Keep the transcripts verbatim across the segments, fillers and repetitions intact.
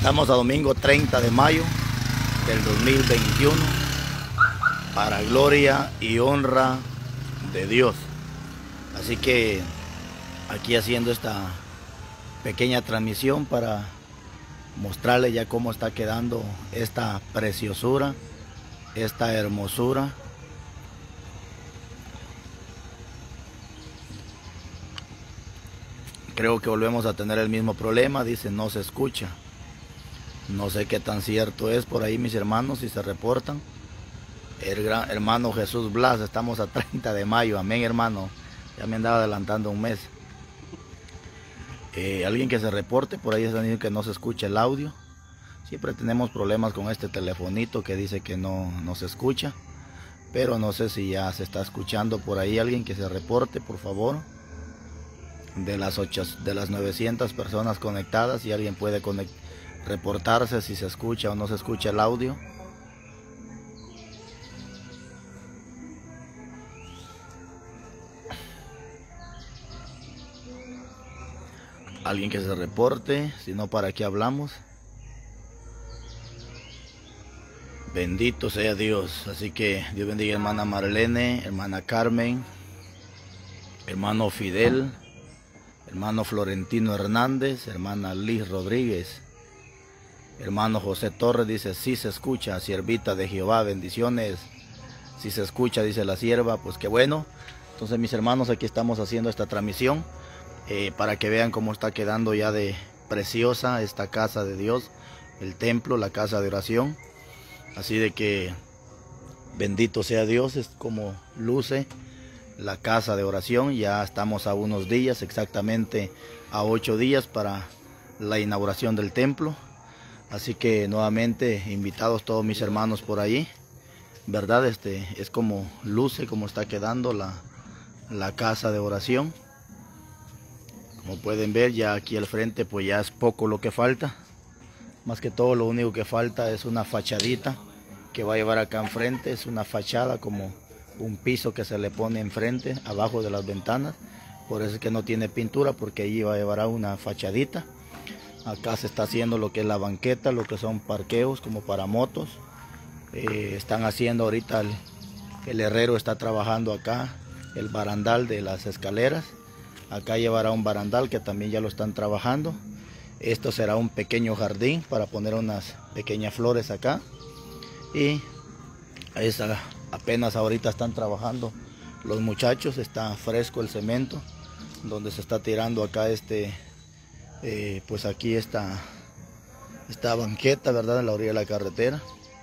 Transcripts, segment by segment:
Estamos a domingo treinta de mayo del dos mil veintiuno, para gloria y honra de Dios. Así que aquí haciendo esta pequeña transmisión para mostrarle ya cómo está quedando esta preciosura, esta hermosura. Creo que volvemos a tener el mismo problema, dice no se escucha. No sé qué tan cierto es por ahí, mis hermanos, si se reportan. El gran hermano Jesús Blas, estamos a treinta de mayo, amén hermano. Ya me andaba adelantando un mes. Eh, alguien que se reporte, por ahí están diciendo que no se escucha el audio. Siempre tenemos problemas con este telefonito que dice que no, no se escucha. Pero no sé si ya se está escuchando por ahí. Alguien que se reporte, por favor. De las, ocho, de las novecientas personas conectadas, si alguien puede conectar, reportarse si se escucha o no se escucha el audio. Alguien que se reporte, si no, ¿para qué hablamos? Bendito sea Dios. Así que Dios bendiga hermana Marlene, hermana Carmen, hermano Fidel, hermano Florentino Hernández, hermana Liz Rodríguez, hermano José Torres, dice sí se escucha, siervita de Jehová, bendiciones. Si se escucha, dice la sierva, pues qué bueno. Entonces mis hermanos, aquí estamos haciendo esta transmisión eh, para que vean cómo está quedando ya de preciosa esta casa de Dios, el templo, la casa de oración. Así de que bendito sea Dios, es como luce la casa de oración. Ya estamos a unos días, exactamente a ocho días para la inauguración del templo. Así que nuevamente invitados todos mis hermanos por ahí, ¿verdad? Este es como luce, como está quedando la, la casa de oración. Como pueden ver, ya aquí al frente pues ya es poco lo que falta. Más que todo lo único que falta es una fachadita que va a llevar acá enfrente. Es una fachada como un piso que se le pone enfrente, abajo de las ventanas. Por eso es que no tiene pintura, porque allí va a llevar una fachadita. Acá se está haciendo lo que es la banqueta, lo que son parqueos como para motos. Eh, están haciendo ahorita, el, el herrero está trabajando acá el barandal de las escaleras. Acá llevará un barandal que también ya lo están trabajando. Esto será un pequeño jardín para poner unas pequeñas flores acá. Y esa, apenas ahorita están trabajando los muchachos, está fresco el cemento, donde se está tirando acá este... Eh, pues aquí está esta banqueta, ¿verdad? En la orilla de la carretera.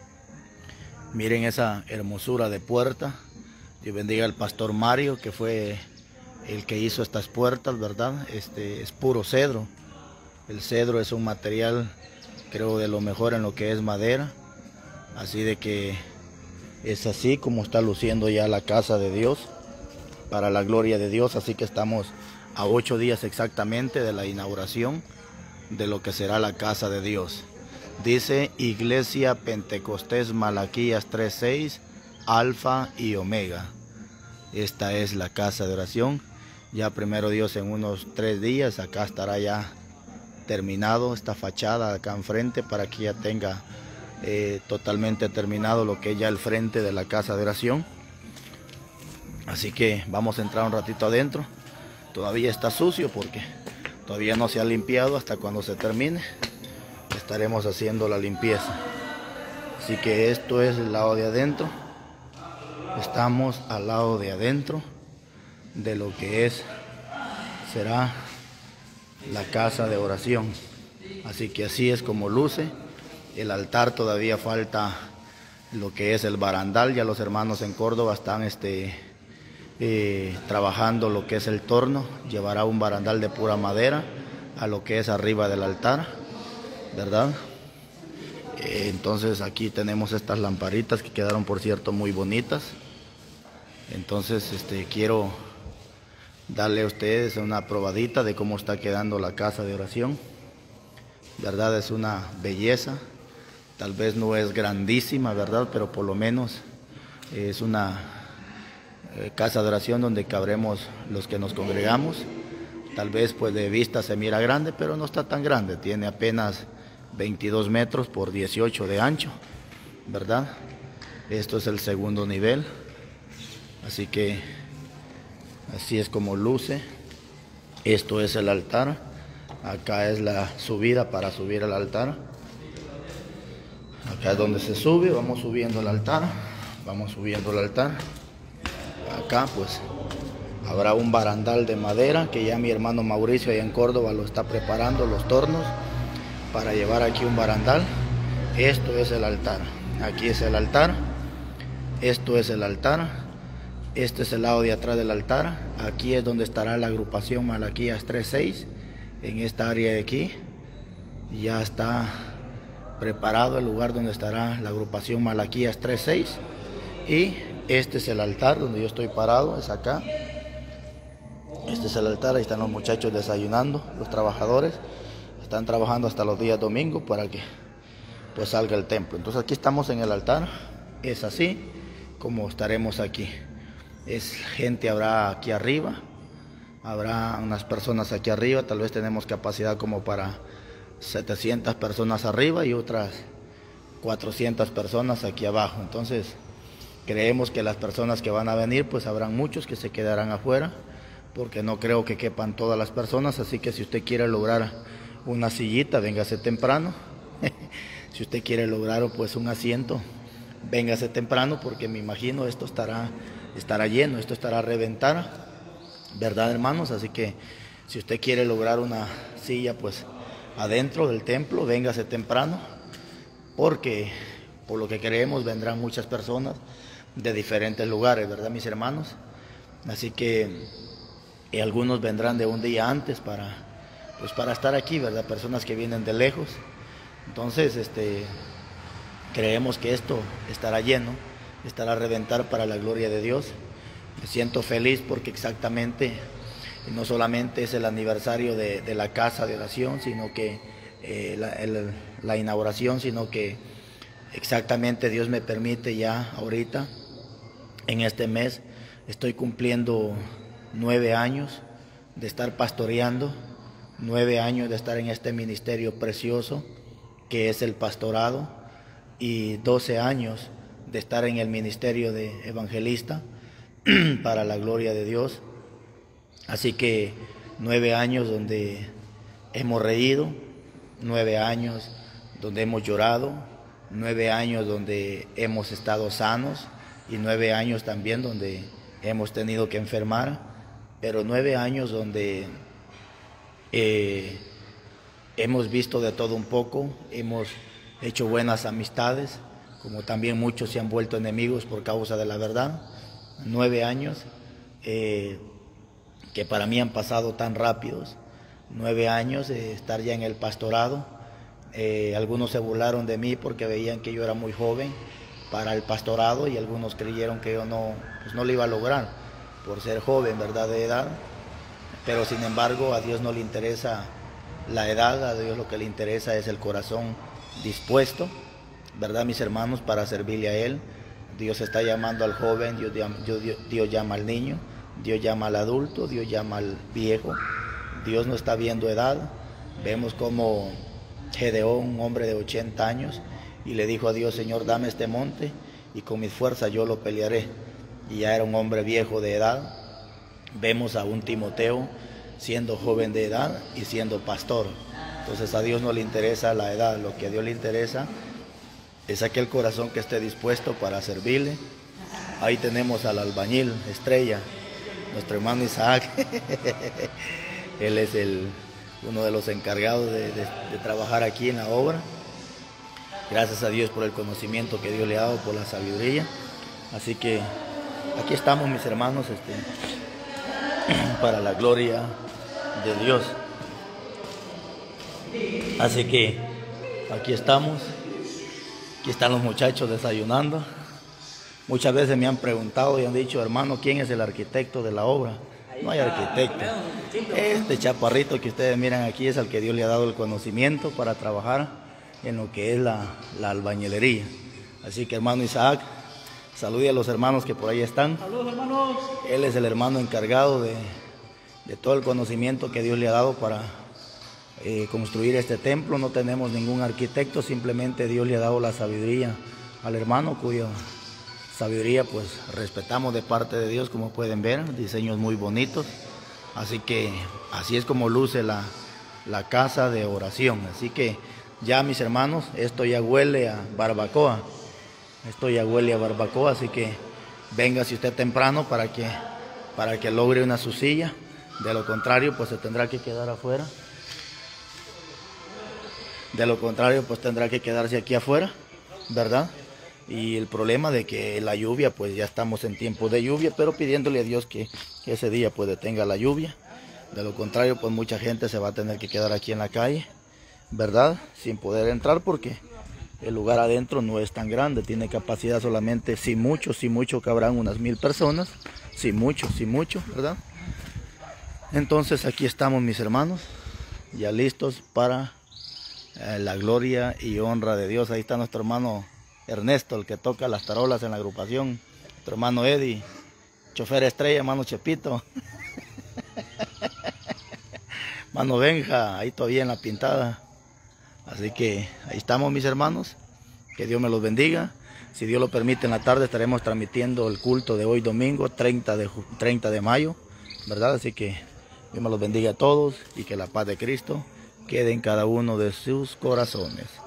Miren esa hermosura de puerta. Dios bendiga al pastor Mario, que fue el que hizo estas puertas, ¿verdad? Este es puro cedro. El cedro es un material, creo, de lo mejor en lo que es madera. Así de que es así como está luciendo ya la casa de Dios, para la gloria de Dios. Así que estamos a ocho días exactamente de la inauguración de lo que será la casa de Dios. Dice Iglesia Pentecostés Malaquías tres seis, Alfa y Omega. Esta es la casa de oración. Ya primero Dios, en unos tres días acá estará ya terminado esta fachada acá enfrente, para que ya tenga eh, totalmente terminado lo que es ya el frente de la casa de oración. Así que vamos a entrar un ratito adentro. Todavía está sucio porque todavía no se ha limpiado. Hasta cuando se termine estaremos haciendo la limpieza. Así que esto es el lado de adentro. Estamos al lado de adentro de lo que es será la casa de oración. Así que así es como luce. El altar todavía falta lo que es el barandal. Ya los hermanos en Córdoba están este Eh, trabajando lo que es el torno. Llevará un barandal de pura madera a lo que es arriba del altar, ¿verdad? Eh, entonces aquí tenemos estas lamparitas que quedaron, por cierto, muy bonitas. Entonces este quiero darle a ustedes una probadita de cómo está quedando la casa de oración, ¿verdad? Es una belleza. Tal vez no es grandísima, ¿verdad? Pero por lo menos es una casa de oración donde cabremos los que nos congregamos. Tal vez pues de vista se mira grande, pero no está tan grande. Tiene apenas veintidós metros por dieciocho de ancho, ¿verdad? Esto es el segundo nivel, así que así es como luce. Esto es el altar. Acá es la subida para subir al altar. Acá es donde se sube. Vamos subiendo el altar. Vamos subiendo el altar. Acá pues habrá un barandal de madera que ya mi hermano Mauricio allá en Córdoba lo está preparando, los tornos, para llevar aquí un barandal. Esto es el altar. Aquí es el altar. Esto es el altar. Este es el lado de atrás del altar. Aquí es donde estará la agrupación Malaquías tres seis. En esta área de aquí ya está preparado el lugar donde estará la agrupación Malaquías tres seis. Y este es el altar donde yo estoy parado, es acá. Este es el altar, ahí están los muchachos desayunando, los trabajadores. Están trabajando hasta los días domingos para que pues salga el templo. Entonces aquí estamos en el altar. Es así como estaremos aquí. Es gente habrá aquí arriba. Habrá unas personas aquí arriba. Tal vez tenemos capacidad como para setecientas personas arriba y otras cuatrocientas personas aquí abajo. Entonces creemos que las personas que van a venir, pues habrán muchos que se quedarán afuera, porque no creo que quepan todas las personas. Así que si usted quiere lograr una sillita, véngase temprano. Si usted quiere lograr pues un asiento, véngase temprano, porque me imagino esto estará, estará lleno, esto estará a reventar, ¿verdad, hermanos? Así que si usted quiere lograr una silla pues adentro del templo, véngase temprano, porque por lo que creemos vendrán muchas personas de diferentes lugares, ¿verdad, mis hermanos? Así que y algunos vendrán de un día antes para, pues para estar aquí, ¿verdad? Personas que vienen de lejos. Entonces, este, creemos que esto estará lleno, estará a reventar para la gloria de Dios. Me siento feliz porque exactamente, no solamente es el aniversario de, de la casa de oración, sino que eh, la, el, la inauguración, sino que exactamente Dios me permite ya ahorita, en este mes, estoy cumpliendo nueve años de estar pastoreando, nueve años de estar en este ministerio precioso que es el pastorado, y doce años de estar en el ministerio de evangelista para la gloria de Dios. Así que nueve años donde hemos reído, nueve años donde hemos llorado, nueve años donde hemos estado sanos y nueve años también donde hemos tenido que enfermar, pero nueve años donde eh, hemos visto de todo un poco, hemos hecho buenas amistades, como también muchos se han vuelto enemigos por causa de la verdad. Nueve años eh, que para mí han pasado tan rápidos, nueve años de estar ya en el pastorado. Eh, algunos se burlaron de mí porque veían que yo era muy joven para el pastorado, y algunos creyeron que yo no, pues no lo iba a lograr por ser joven, ¿verdad?, de edad. Pero sin embargo a Dios no le interesa la edad, a Dios lo que le interesa es el corazón dispuesto, ¿verdad, mis hermanos?, para servirle a Él. Dios está llamando al joven, Dios, Dios, Dios llama al niño, Dios llama al adulto, Dios llama al viejo. Dios no está viendo edad. Vemos como Gedeón, un hombre de ochenta años, y le dijo a Dios: Señor, dame este monte y con mi fuerza yo lo pelearé. Y ya era un hombre viejo de edad. Vemos a un Timoteo siendo joven de edad y siendo pastor. Entonces a Dios no le interesa la edad, lo que a Dios le interesa es aquel corazón que esté dispuesto para servirle. Ahí tenemos al albañil estrella, nuestro hermano Isaac. Él es el, uno de los encargados de, de, de trabajar aquí en la obra. Gracias a Dios por el conocimiento que Dios le ha dado, por la sabiduría. Así que aquí estamos, mis hermanos, este, para la gloria de Dios. Así que aquí estamos. Aquí están los muchachos desayunando. Muchas veces me han preguntado y han dicho: hermano, ¿quién es el arquitecto de la obra? No hay arquitecto. Este chaparrito que ustedes miran aquí es al que Dios le ha dado el conocimiento para trabajar en lo que es la, la albañilería. Así que, hermano Isaac, salude a los hermanos que por ahí están. Saludos, hermanos. Él es el hermano encargado de, de todo el conocimiento que Dios le ha dado para, eh, construir este templo. No tenemos ningún arquitecto, simplemente Dios le ha dado la sabiduría al hermano, cuya sabiduría pues respetamos de parte de Dios, como pueden ver, diseños muy bonitos. Así que así es como luce la, la casa de oración. Así que ya, mis hermanos, esto ya huele a barbacoa. Esto ya huele a barbacoa, así que véngase usted temprano para que, para que logre una su silla. De lo contrario, pues se tendrá que quedar afuera. De lo contrario, pues tendrá que quedarse aquí afuera, ¿verdad? Y el problema de que la lluvia, pues ya estamos en tiempo de lluvia, pero pidiéndole a Dios que, que ese día pues detenga la lluvia. De lo contrario, pues mucha gente se va a tener que quedar aquí en la calle, ¿verdad? Sin poder entrar porque el lugar adentro no es tan grande, tiene capacidad solamente, si mucho, si mucho cabrán unas mil personas, si mucho, si mucho, ¿verdad? Entonces aquí estamos, mis hermanos, ya listos para eh, la gloria y honra de Dios. Ahí está nuestro hermano Ernesto, el que toca las tarolas en la agrupación, nuestro hermano Eddie, chofer estrella, hermano Chepito, hermano Benja, ahí todavía en la pintada. Así que ahí estamos, mis hermanos, que Dios me los bendiga. Si Dios lo permite, en la tarde estaremos transmitiendo el culto de hoy domingo, treinta de mayo, ¿verdad? Así que Dios me los bendiga a todos y que la paz de Cristo quede en cada uno de sus corazones.